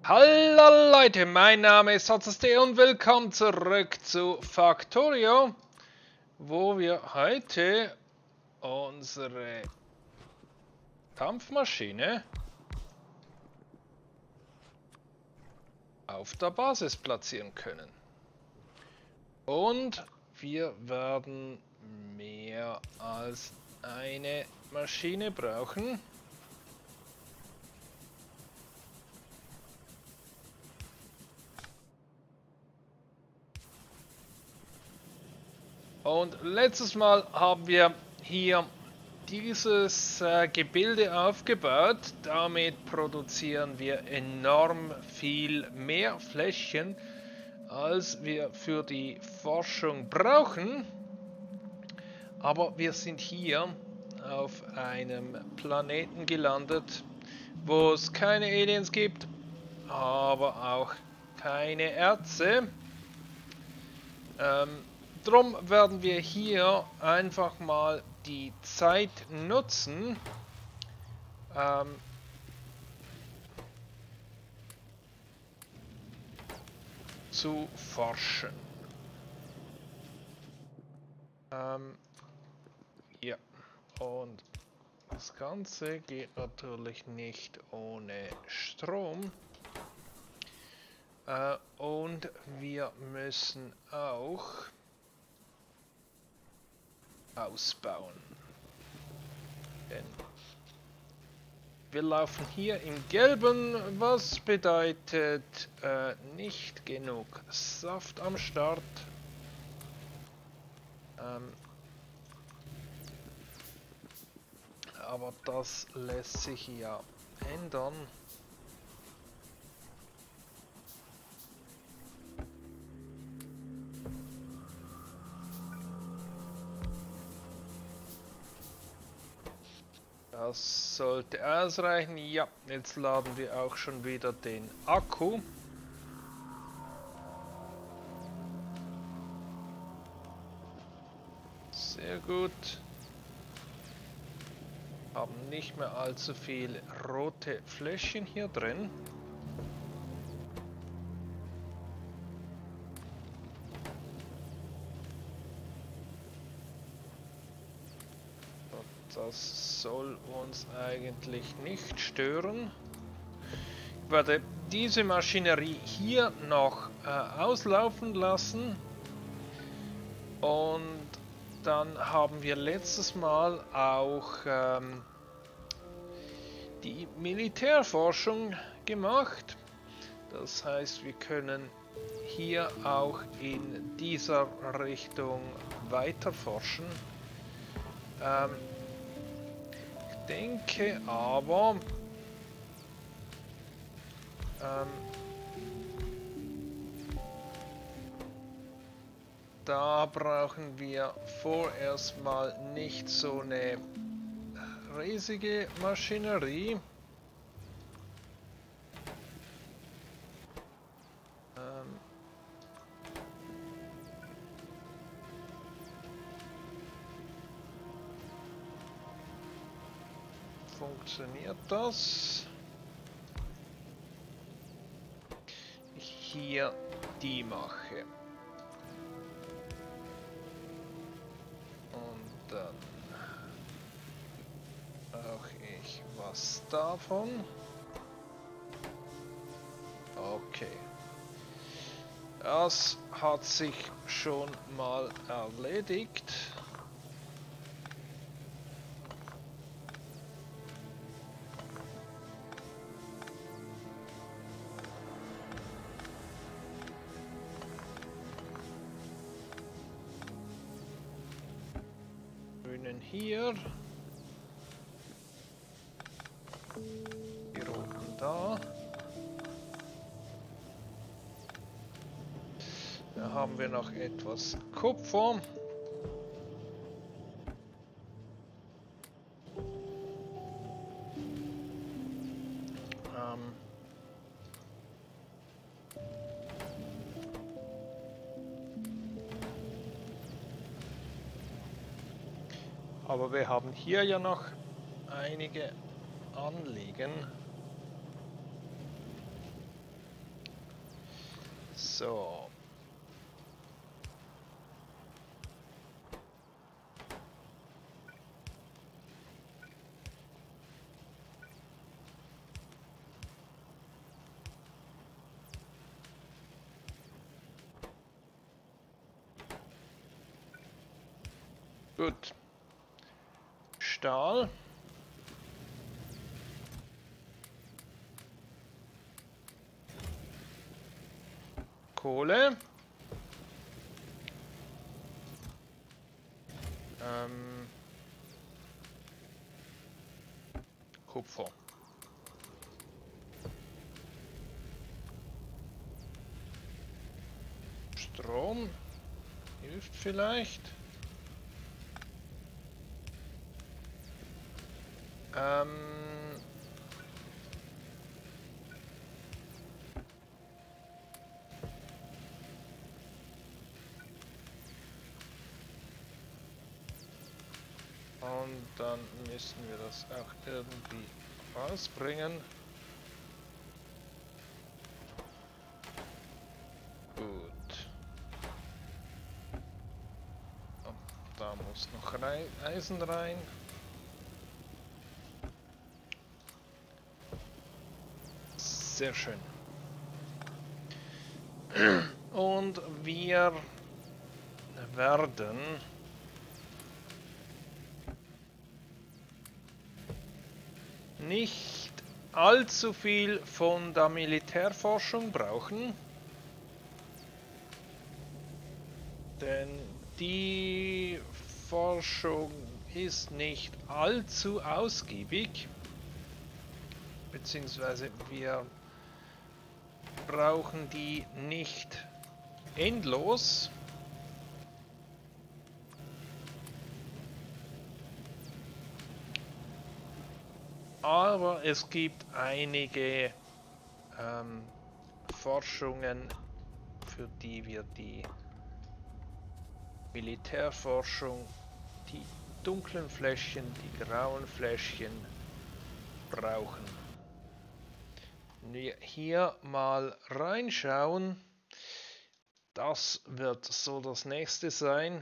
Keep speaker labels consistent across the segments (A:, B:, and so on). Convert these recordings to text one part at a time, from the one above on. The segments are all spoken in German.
A: Hallo Leute, mein Name ist HZD und willkommen zurück zu Factorio, wo wir heute unsere Kampfmaschine auf der Basis platzieren können. Und wir werden mehr als eine Maschine brauchen. Und letztes Mal haben wir hier dieses Gebilde aufgebaut. Damit produzieren wir enorm viel mehr Fläschchen, als wir für die Forschung brauchen. Aber wir sind hier auf einem Planeten gelandet, wo es keine Aliens gibt, aber auch keine Erze. Drum werden wir hier einfach mal die Zeit nutzen, zu forschen. Ja, und das Ganze geht natürlich nicht ohne Strom. Und wir müssen auch ausbauen. Denn wir laufen hier im Gelben, was bedeutet nicht genug Saft am Start. Aber das lässt sich ja ändern. Das sollte ausreichen. Ja, jetzt laden wir auch schon wieder den Akku. Sehr gut. Haben nicht mehr allzu viel rote Fläschchen hier drin. Das soll uns eigentlich nicht stören. Ich werde diese Maschinerie hier noch auslaufen lassen. Und dann haben wir letztes Mal auch die Militärforschung gemacht. Das heißt, wir können hier auch in dieser Richtung weiter forschen. Ich denke aber, da brauchen wir vorerst mal nicht so eine riesige Maschinerie. Funktioniert das? Ich hier die mache. Und dann brauche ich was davon. Okay. Das hat sich schon mal erledigt. Hier. Die roten da. Da haben wir noch etwas Kupfer. Aber wir haben hier ja noch einige Anliegen. So. Gut. Stahl. Kohle. Kupfer. Strom. Hilft vielleicht. Und dann müssen wir das auch irgendwie rausbringen. Gut. Und da muss noch Eisen rein. Sehr schön. Und wir werden nicht allzu viel von der Militärforschung brauchen, denn die Forschung ist nicht allzu ausgiebig, beziehungsweise wir brauchen die nicht endlos. Aber es gibt einige Forschungen, für die wir die Militärforschung, die dunklen Fläschchen, die grauen Fläschchen brauchen. Wenn wir hier mal reinschauen, das wird so das nächste sein.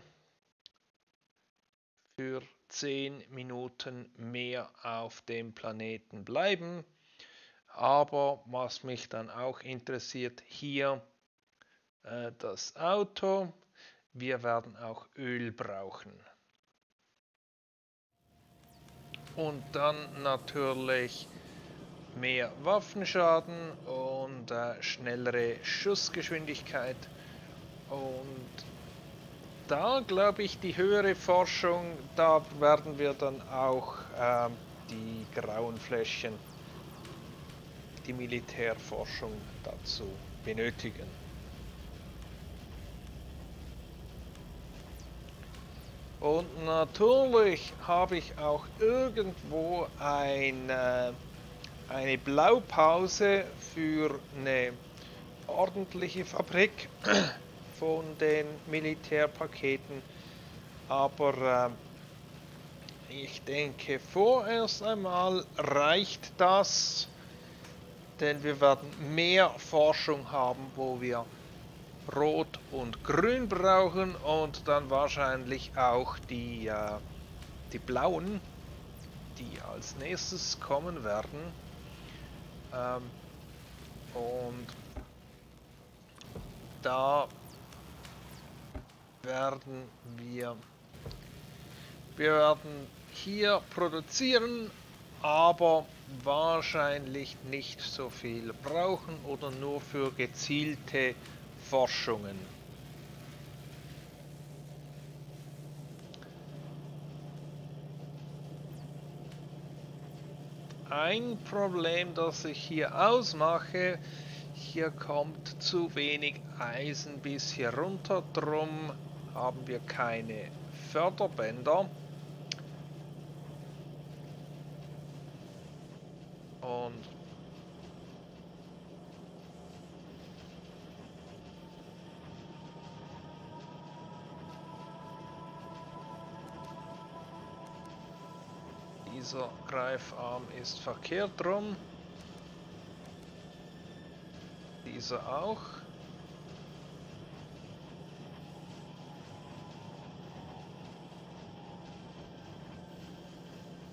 A: Für 10 Minuten mehr auf dem Planeten bleiben. Aber was mich dann auch interessiert, hier das Auto. Wir werden auch Öl brauchen. Und dann natürlich mehr Waffenschaden und schnellere Schussgeschwindigkeit. Und da glaube ich, die höhere Forschung, da werden wir dann auch die grauen Fläschchen, die Militärforschung dazu benötigen. Und natürlich habe ich auch irgendwo eine Blaupause für eine ordentliche Fabrik von den Militärpaketen, aber ich denke vorerst einmal reicht das, denn wir werden mehr Forschung haben, wo wir Rot und Grün brauchen und dann wahrscheinlich auch die blauen, die als nächstes kommen werden. Und da werden wir werden hier produzieren, aber wahrscheinlich nicht so viel brauchen oder nur für gezielte Forschungen. Ein Problem, das ich hier ausmache, hier kommt zu wenig Eisen bis hier runter, drum haben wir keine Förderbänder. Und dieser Greifarm ist verkehrt rum. Dieser auch.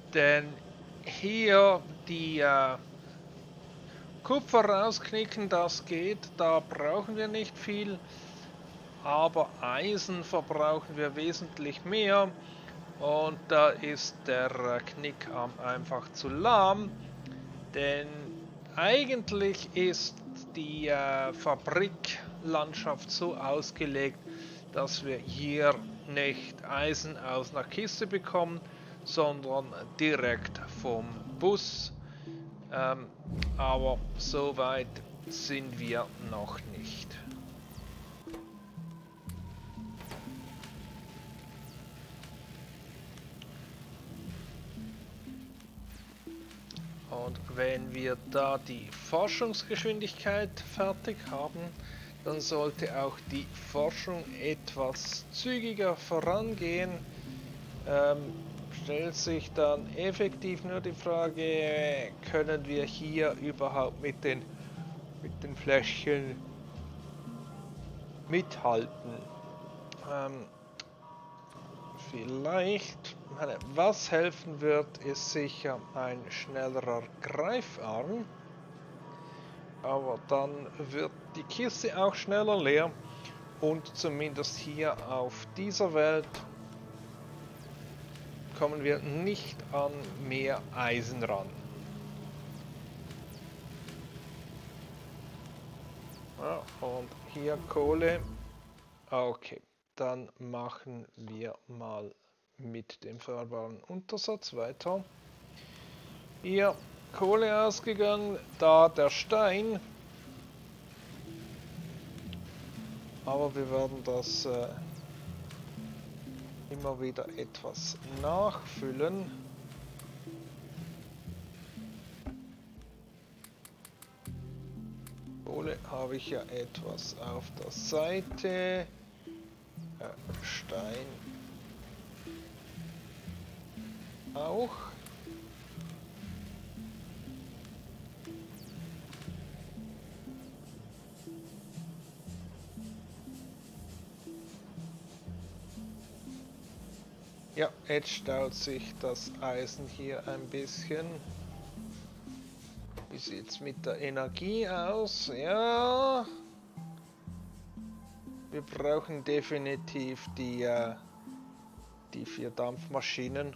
A: Denn hier die Kupfer rausknicken, das geht, da brauchen wir nicht viel, aber Eisen verbrauchen wir wesentlich mehr und da ist der Knickarm einfach zu lahm, denn eigentlich ist die Fabriklandschaft so ausgelegt, dass wir hier nicht Eisen aus einer Kiste bekommen, sondern direkt vom Bus. Aber so weit sind wir noch nicht. Und wenn wir da die Forschungsgeschwindigkeit fertig haben, dann sollte auch die Forschung etwas zügiger vorangehen. Stellt sich dann effektiv nur die Frage, können wir hier überhaupt mit den Fläschchen mithalten? Vielleicht, was helfen wird, ist sicher ein schnellerer Greifarm, aber dann wird die Kiste auch schneller leer und zumindest hier auf dieser Welt kommen wir nicht an mehr Eisen ran. Ja, und hier Kohle. Okay, dann machen wir mal mit dem fahrbaren Untersatz weiter. Hier Kohle ausgegangen, da der Stein. Aber wir werden das immer wieder etwas nachfüllen. Kohle habe ich ja etwas auf der Seite. Stein auch. Ja, jetzt staut sich das Eisen hier ein bisschen. Wie sieht es mit der Energie aus? Ja, wir brauchen definitiv die 4 Dampfmaschinen.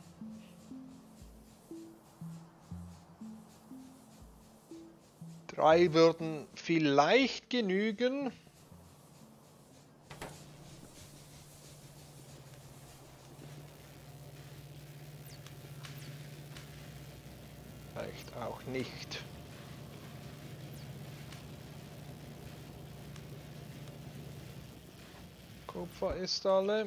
A: 3 würden vielleicht genügen. Vielleicht auch nicht. Kupfer ist alle.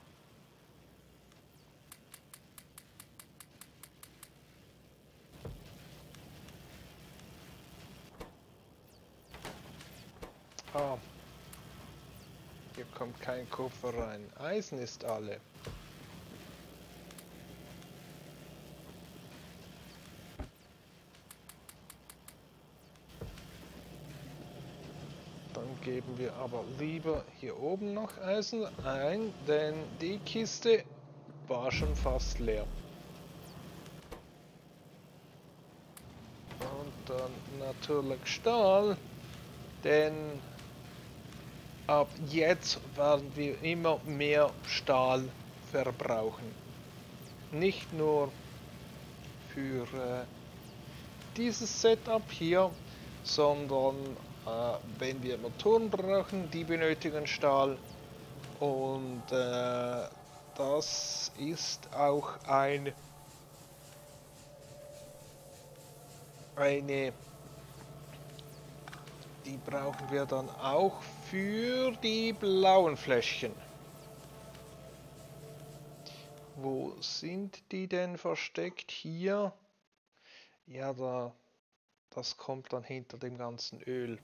A: Ah, hier kommt kein Kupfer rein. Eisen ist alle. Dann geben wir aber lieber hier oben noch Eisen ein, denn die Kiste war schon fast leer. Und dann natürlich Stahl, denn ab jetzt werden wir immer mehr Stahl verbrauchen. Nicht nur für dieses Setup hier, sondern wenn wir Motoren brauchen, die benötigen Stahl. Und das ist auch eine die brauchen wir dann auch für die blauen Fläschchen. Wo sind die denn versteckt? Hier. Ja, das kommt dann hinter dem ganzen Öl.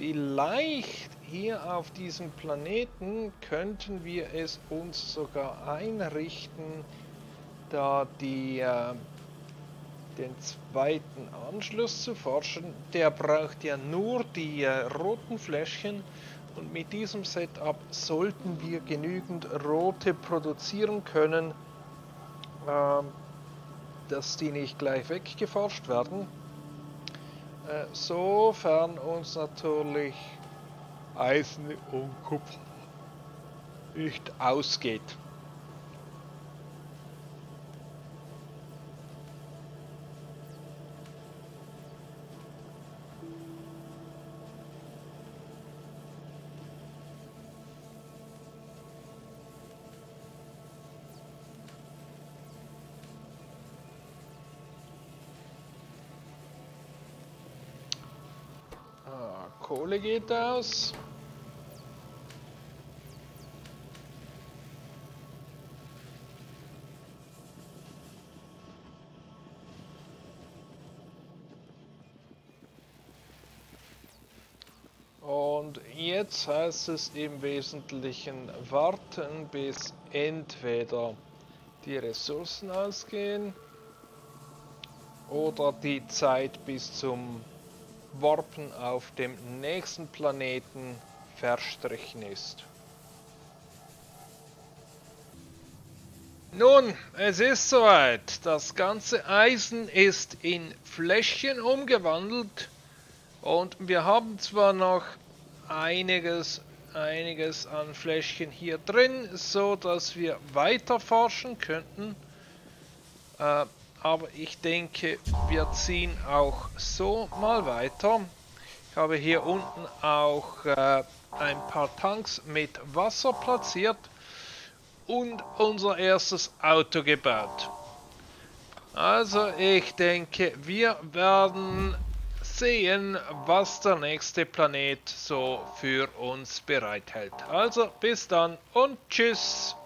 A: Vielleicht hier auf diesem Planeten könnten wir es uns sogar einrichten, da den zweiten Anschluss zu forschen. Der braucht ja nur die roten Fläschchen und mit diesem Setup sollten wir genügend rote produzieren können, dass die nicht gleich weggeforscht werden. Sofern uns natürlich Eisen und Kupfer nicht ausgeht. Kohle geht aus. Und jetzt heißt es im Wesentlichen warten, bis entweder die Ressourcen ausgehen oder die Zeit bis zum Warpen auf dem nächsten Planeten verstrichen ist. Nun, es ist soweit. Das ganze Eisen ist in Fläschchen umgewandelt und wir haben zwar noch einiges an Fläschchen hier drin, so dass wir weiter forschen könnten. Aber ich denke, wir ziehen auch so mal weiter. Ich habe hier unten auch ein paar Tanks mit Wasser platziert und unser erstes Auto gebaut. Also ich denke, wir werden sehen, was der nächste Planet so für uns bereithält. Also bis dann und tschüss.